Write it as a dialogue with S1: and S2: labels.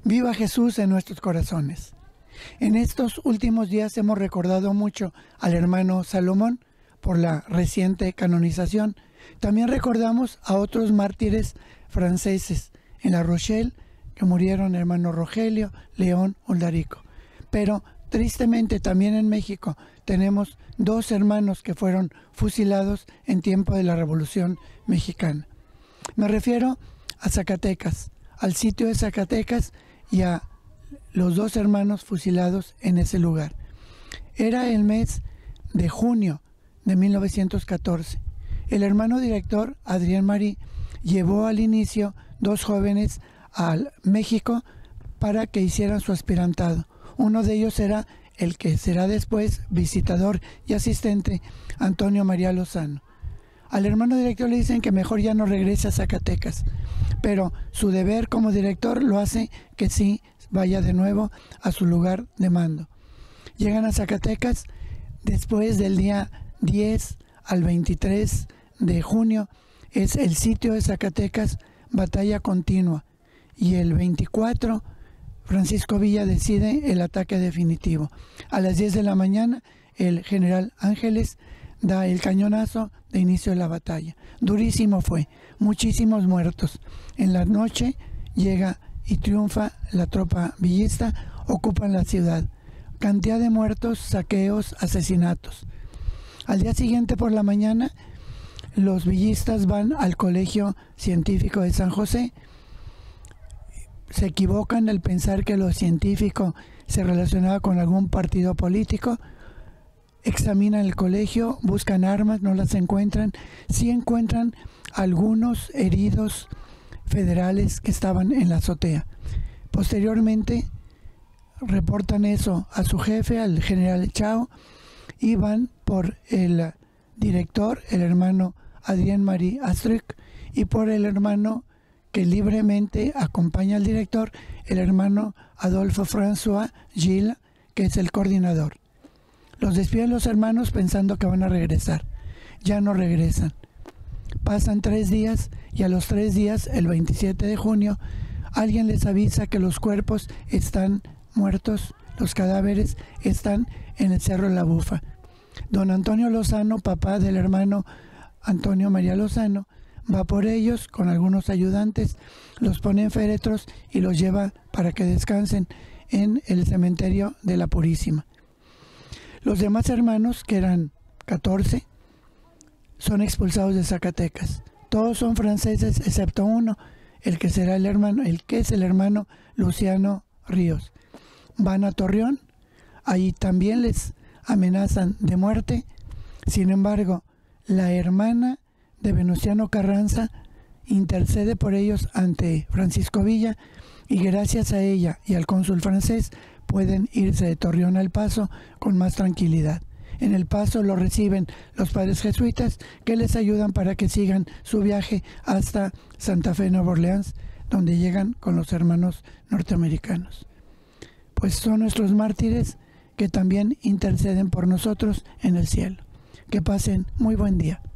S1: Viva Jesús en nuestros corazones. En estos últimos días hemos recordado mucho al hermano Salomón por la reciente canonización. También recordamos a otros mártires franceses en La Rochelle que murieron, hermano Rogelio, León, Uldarico. Pero tristemente también en México tenemos dos hermanos que fueron fusilados en tiempo de la Revolución Mexicana. Me refiero a Zacatecas, al sitio de Zacatecas y a los dos hermanos fusilados en ese lugar. Era el mes de junio de 1914. El hermano director, Adrián Marí, llevó al inicio dos jóvenes a México para que hicieran su aspirantado. Uno de ellos era el que será después visitador y asistente, Antonio María Lozano. Al hermano director le dicen que mejor ya no regrese a Zacatecas, pero su deber como director lo hace que sí vaya de nuevo a su lugar de mando. Llegan a Zacatecas después del día 10 al 23 de junio, es el sitio de Zacatecas, batalla continua, y el 24 Francisco Villa decide el ataque definitivo. A las 10 de la mañana el general Ángeles da el cañonazo de inicio de la batalla. Durísimo fue, muchísimos muertos. En la noche llega y triunfa la tropa villista, ocupan la ciudad. Cantidad de muertos, saqueos, asesinatos. Al día siguiente por la mañana, los villistas van al Colegio Científico de San José. Se equivocan al pensar que lo científico se relacionaba con algún partido político. Examinan el colegio, buscan armas, no las encuentran. Sí encuentran algunos heridos federales que estaban en la azotea. Posteriormente reportan eso a su jefe, al general Chao, y van por el director, el hermano Adrien Marie Astruc, y por el hermano que libremente acompaña al director, el hermano Adolphe François Gilles, que es el coordinador. Los despiden los hermanos pensando que van a regresar. Ya no regresan. Pasan 3 días y a los 3 días, el 27 de junio, alguien les avisa que los cuerpos están muertos, los cadáveres están en el Cerro La Bufa. Don Antonio Lozano, papá del hermano Antonio María Lozano, va por ellos con algunos ayudantes, los pone en féretros y los lleva para que descansen en el cementerio de la Purísima. Los demás hermanos, que eran 14, son expulsados de Zacatecas. Todos son franceses excepto uno, el que es el hermano Luciano Ríos. Van a Torreón, ahí también les amenazan de muerte. Sin embargo, la hermana de Venustiano Carranza intercede por ellos ante Francisco Villa y gracias a ella y al cónsul francés pueden irse de Torreón al Paso con más tranquilidad. En el Paso lo reciben los padres jesuitas que les ayudan para que sigan su viaje hasta Santa Fe, Nueva Orleans, donde llegan con los hermanos norteamericanos. Pues son nuestros mártires que también interceden por nosotros en el cielo. Que pasen muy buen día.